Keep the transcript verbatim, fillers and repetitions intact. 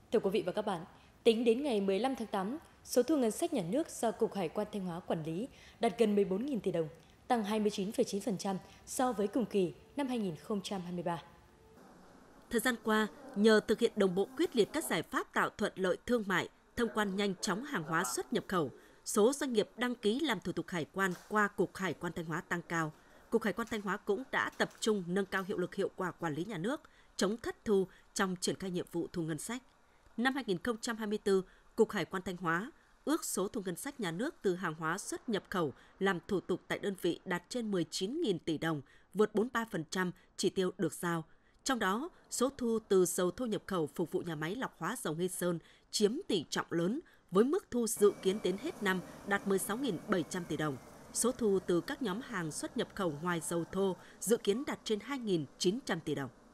Thưa quý vị và các bạn, tính đến ngày mười lăm tháng tám, số thu ngân sách nhà nước do Cục Hải quan Thanh Hóa quản lý đạt gần mười bốn nghìn tỷ đồng, tăng hai mươi chín phẩy chín phần trăm so với cùng kỳ năm hai nghìn không trăm hai mươi ba. Thời gian qua, nhờ thực hiện đồng bộ quyết liệt các giải pháp tạo thuận lợi thương mại, thông quan nhanh chóng hàng hóa xuất nhập khẩu, số doanh nghiệp đăng ký làm thủ tục hải quan qua Cục Hải quan Thanh Hóa tăng cao. Cục Hải quan Thanh Hóa cũng đã tập trung nâng cao hiệu lực hiệu quả quản lý nhà nước, chống thất thu trong triển khai nhiệm vụ thu ngân sách. Năm hai nghìn không trăm hai mươi tư, Cục Hải quan Thanh Hóa ước số thu ngân sách nhà nước từ hàng hóa xuất nhập khẩu làm thủ tục tại đơn vị đạt trên mười chín nghìn tỷ đồng, vượt bốn mươi ba phần trăm chỉ tiêu được giao. Trong đó, số thu từ dầu thô nhập khẩu phục vụ nhà máy lọc hóa dầu Nghi Sơn chiếm tỷ trọng lớn với mức thu dự kiến đến hết năm đạt mười sáu nghìn bảy trăm tỷ đồng. Số thu từ các nhóm hàng xuất nhập khẩu ngoài dầu thô dự kiến đạt trên hai nghìn chín trăm tỷ đồng.